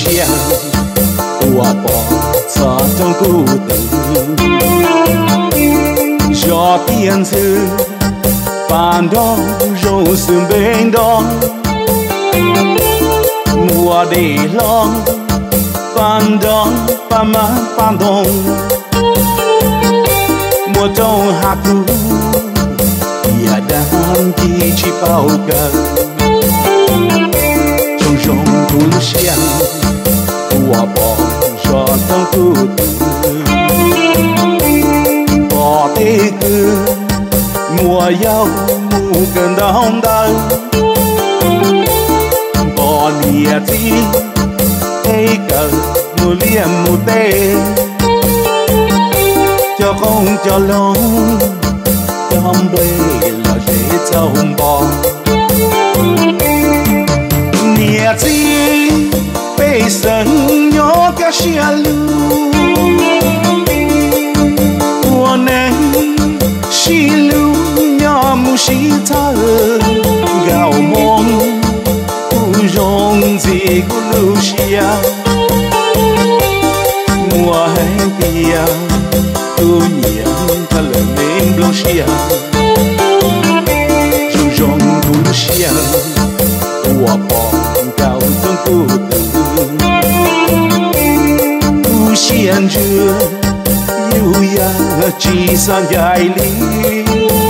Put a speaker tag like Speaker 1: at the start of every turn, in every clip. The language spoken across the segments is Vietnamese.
Speaker 1: xiang của bỏ cho trong cụ tử do tiền sư bàn đó râu sườn bên đó mùa để long bàn đó bàn má bàn đông mùa trong hạt thu ya đang đi chỉ bao cả trong rong thu xiang của bỏ cho trong cụ tử bỏ tê cứ mùa giao mù cơn đau đớn bỏ nia chi thấy cờ mùa liềm mùa tê cho không cho lâu trong bê là dễ trông bò nia chi bê sân nhó cả xia lưu mùa nén xì lưu nhỏ mù xì thơ gạo mong u rong gì của lưu xia mùa hè tia tu nhiễm thơ lời mến lưu xia dù rong tu xia của bỏ gạo trong tu tử tu xiên chưa yêu ya chỉ san dài lý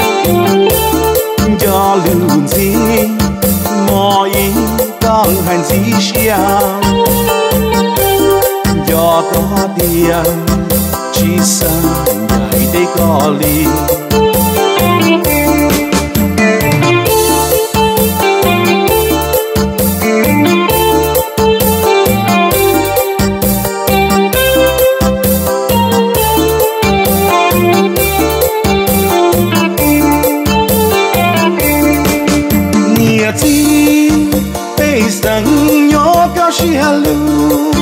Speaker 1: cho lùn gì mọi con hành gì xiang cho có tiền chỉ san dài để có lý rằng nhỏ cao xia lưu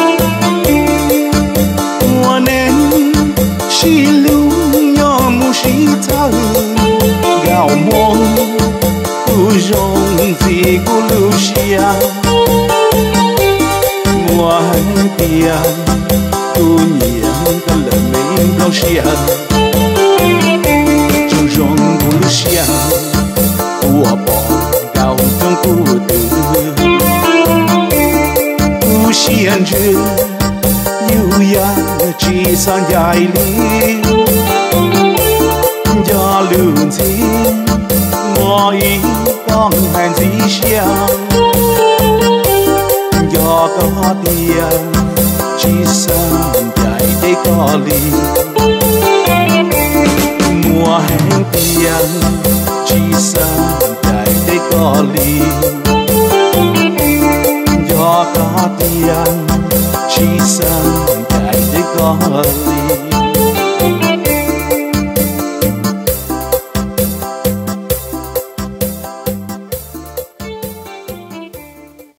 Speaker 1: mùa nén xì lưu nhỏ mù xì thơ gạo mong u rong gì của lưu xia mùa hè tia tu nhiễm ta lời mến cao xia chu rong của lưu xia của bỏ gạo trong cụ tử xiên chưa yêu ya chỉ san dài lý do lường gì mọi con hành gì xiang do có tiền chỉ san dài để có lý mùa hè tiền chỉ san dài để có lý do có tiền chỉ san dài để có lý